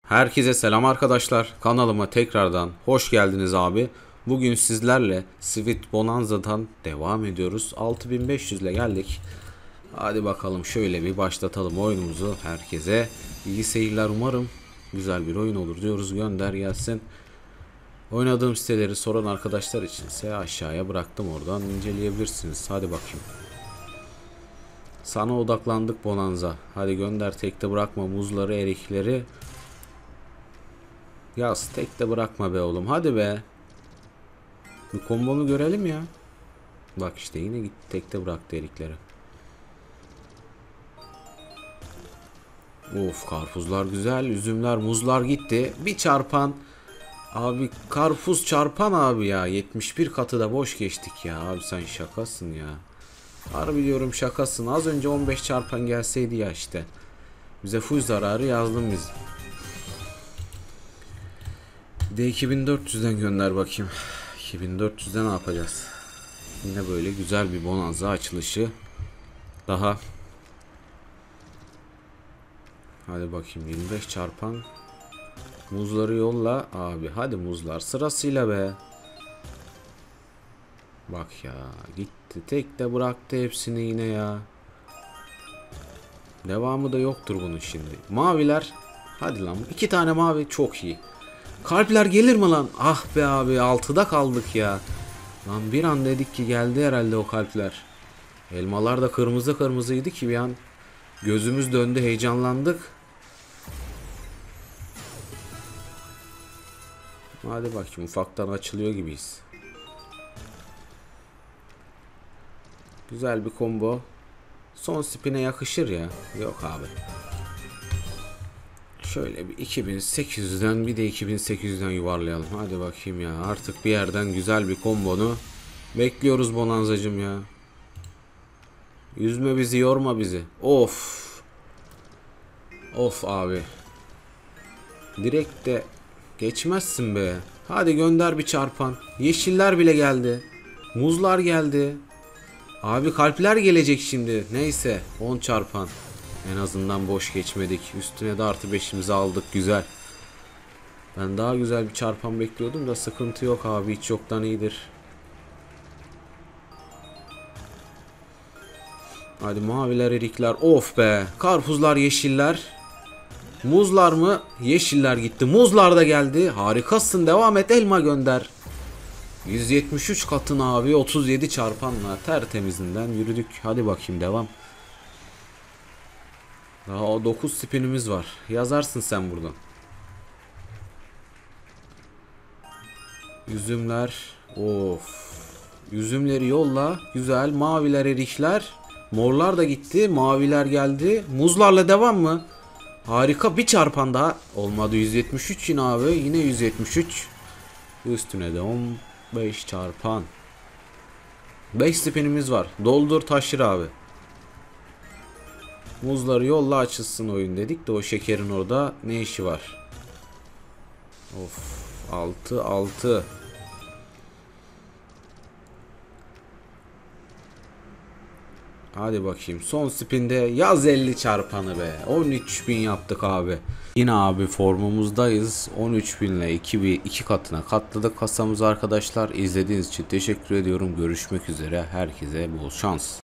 Herkese selam arkadaşlar. Kanalıma tekrardan hoş geldiniz abi. Bugün sizlerle Sweet Bonanza'dan devam ediyoruz. 6500 ile geldik. Hadi bakalım şöyle bir başlatalım oyunumuzu. Herkese iyi seyirler, umarım güzel bir oyun olur diyoruz. Gönder gelsin. Oynadığım siteleri soran arkadaşlar içinse aşağıya bıraktım, oradan inceleyebilirsiniz. Hadi bakayım. Sana odaklandık Bonanza. Hadi gönder, tekte bırakma muzları, erikleri. Ya tek de bırakma be oğlum, hadi be. Bir kombonu görelim ya. Bak işte yine gitti, tek de bıraktı erikleri. Of, karpuzlar güzel, üzümler, muzlar gitti. Bir çarpan. Abi karpuz çarpan abi ya. 71 katı da boş geçtik ya. Abi sen şakasın ya. Harbi diyorum şakasın. Az önce 15 çarpan gelseydi ya işte. Bize full zararı yazdın biz. Bir de 2400'den gönder bakayım. 2400'de ne yapacağız? Yine böyle güzel bir bonanza açılışı. Daha. Hadi bakayım, 25 çarpan. Muzları yolla abi. Hadi muzlar sırasıyla be. Bak ya, gitti. Tek de bıraktı hepsini yine ya. Devamı da yoktur bunun şimdi. Maviler. Hadi lan. 2 tane mavi çok iyi. Kalpler gelir mi lan? Ah be abi, 6'da kaldık ya. Lan bir an dedik ki geldi herhalde o kalpler. Elmalar da kırmızı kırmızıydı ki bir an gözümüz döndü, heyecanlandık. Hadi bakayım, ufaktan açılıyor gibiyiz. Güzel bir combo. Son spine yakışır ya. Yok abi. Şöyle bir 2800'den bir de 2800'den yuvarlayalım. Hadi bakayım ya. Artık bir yerden güzel bir kombonu bekliyoruz Bonanzacım ya. Üzme bizi, yorma bizi. Of. Of abi. Direkt de geçmezsin be. Hadi gönder bir çarpan. Yeşiller bile geldi. Muzlar geldi. Abi kalpler gelecek şimdi. Neyse, 10 çarpan. En azından boş geçmedik. Üstüne de artı 5'imizi aldık, güzel. Ben daha güzel bir çarpan bekliyordum da sıkıntı yok abi, hiç yoktan iyidir. Hadi maviler, erikler, of be. Karpuzlar, yeşiller. Muzlar mı? Yeşiller gitti. Muzlar da geldi. Harikasın, devam et, elma gönder. 173 katın abi, 37 çarpanla tertemizinden yürüdük. Hadi bakayım, devam. Daha o 9 spinimiz var. Yazarsın sen buradan. Üzümler. Of. Üzümleri yolla. Güzel. Maviler, erikler. Morlar da gitti. Maviler geldi. Muzlarla devam mı? Harika, bir çarpan daha. Olmadı, 173 yine abi. Yine 173. Üstüne de 15 çarpan. 5 spinimiz var. Doldur taşır abi. Muzları yolla, açılsın oyun dedik de o şekerin orada ne işi var? Of, 6. Hadi bakayım, son spinde yaz 50 çarpanı be. 13.000 yaptık abi. Yine abi formumuzdayız. 13.000 ile 2 katına katladık kasamızı arkadaşlar. İzlediğiniz için teşekkür ediyorum. Görüşmek üzere. Herkese bol şans.